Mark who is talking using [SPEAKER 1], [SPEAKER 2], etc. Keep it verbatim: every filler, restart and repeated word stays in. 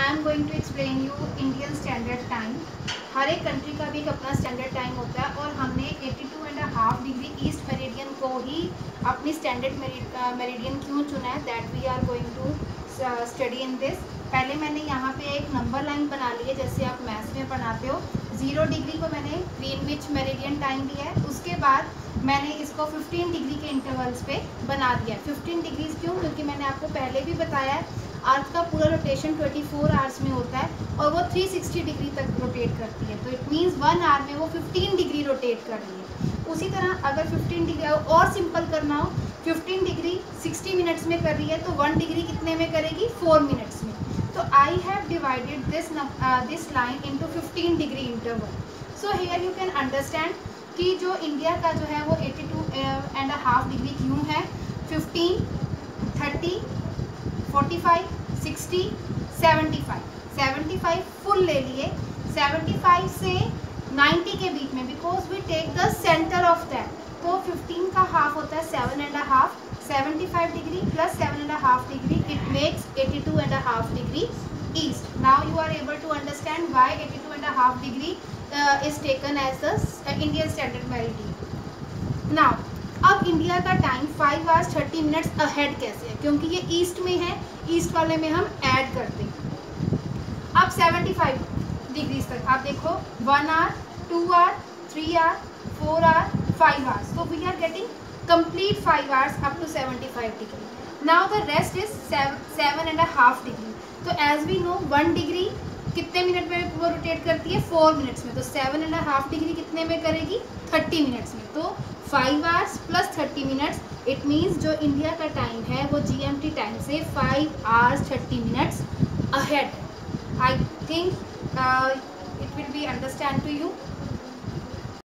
[SPEAKER 1] I am going to explain you Indian standard time. हर एक country का भी एक अपना स्टैंडर्ड टाइम होता है और हमने eighty two and half degree east meridian को ही अपनी स्टैंडर्ड मेरिडियन क्यों चुना है, that we are going to study in this. पहले मैंने यहाँ पे एक नंबर लाइन बना ली है, जैसे आप मैथ्स में बनाते हो। जीरो डिग्री को मैंने ग्रीनविच मेरिडियन टाइम दिया है, उसके बाद मैंने इसको फिफ्टीन डिग्री के इंटरवल्स पे बना दिया है। फिफ्टीन डिग्रीज क्यों? क्योंकि मैंने आपको पहले भी बताया है अर्थ का पूरा रोटेशन ट्वेंटी फोर आवर्स में होता है और वो थ्री सिक्सटी डिग्री तक रोटेट करती है, तो इट मीन्स वन आवर में वो फिफ्टीन डिग्री रोटेट कर रही है। उसी तरह अगर फिफ्टीन डिग्री और सिंपल करना हो, फिफ्टीन डिग्री सिक्सटी मिनट्स में कर रही है तो वन डिग्री कितने में करेगी? फोर मिनट्स में। तो I have divided this this line into fifteen degree interval. So here you can understand कि जो इंडिया का जो है वो eighty two and half degree क्यों है। Fifteen, thirty, forty five, sixty, seventy five. Seventy five full ले लिए, सेवेंटी फाइव से नाइंटी के बीच में, because we take the centre of that. तो फिफ्टीन का हाफ होता है seven and half, seventy five degree plus seven and half degree, it makes eighty two and half degree east. Now you are able to understand why eighty two and half degree is taken as the Indian standard meridian. Now अब India का time five hours thirty minutes ahead कैसे है? क्योंकि ये east में है, east वाले में हम ऐड करते हैं। अब सेवेंटी फाइव डिग्रीज तक आप देखो, one hour, two hour, three hour, four hour, five hours, तो we are getting complete five hours up to seventy five degree. Now the rest is seven and half degree. तो as we know one degree कितने minute में वो rotate करती है? Four minutes में। तो seven and half degree कितने में करेगी? थर्टी मिनट्स में। तो five hours plus thirty minutes, it means जो इंडिया का टाइम है वो जीएमटी टाइम से five hours thirty minutes ahead है। I think it will be understand to you.